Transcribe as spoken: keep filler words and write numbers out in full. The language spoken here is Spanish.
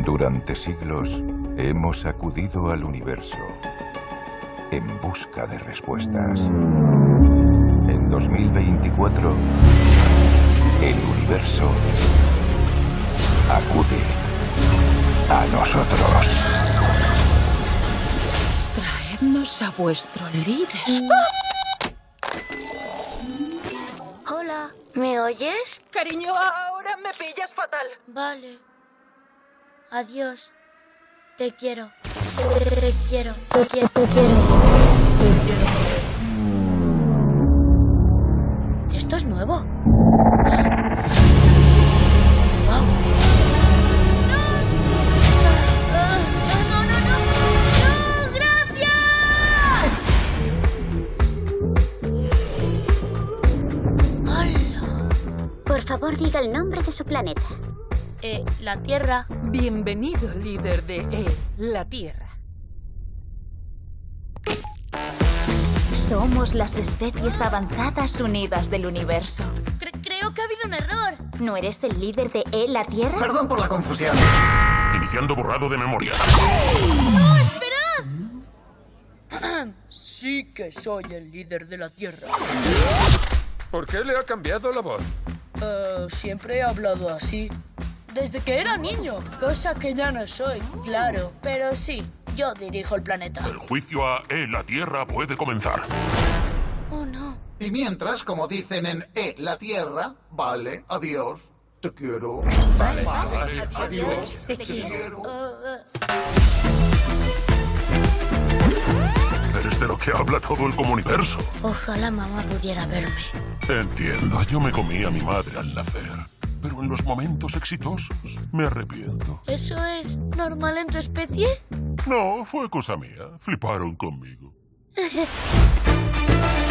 Durante siglos hemos acudido al universo en busca de respuestas. En dos mil veinticuatro, el universo acude a nosotros. Traednos a vuestro líder. Hola, ¿me oyes? Cariño, ahora me pillas fatal. Vale. Adiós. Te quiero. Te quiero. Te quiero. Te quiero. Te quiero. Esto es nuevo. Wow. ¡No! ¡No, no, no! ¡No! ¡Gracias! ¡Hola! Por favor, diga el nombre de su planeta. Eh, la Tierra. Bienvenido, líder de E, la Tierra. Somos las especies avanzadas unidas del universo. Cre- creo que ha habido un error. ¿No eres el líder de E, la Tierra? Perdón por la confusión. Iniciando borrado de memoria. ¡No, esperad! Sí que soy el líder de la Tierra. ¿Por qué le ha cambiado la voz? Eh, siempre he hablado así. Desde que era niño, cosa que ya no soy, claro. Pero sí, yo dirijo el planeta. El juicio a E, la Tierra puede comenzar. Oh, no. Y mientras, como dicen en E, la Tierra, vale, adiós, te quiero. Vale. Vale, adiós, Te quiero. Uh, uh, Eres de lo que habla todo el comuniverso. ojalá mamá pudiera verme. Entiendo, yo me comí a mi madre al nacer. Pero en los momentos exitosos me arrepiento. ¿Eso es normal en tu especie? No, fue cosa mía. Fliparon conmigo.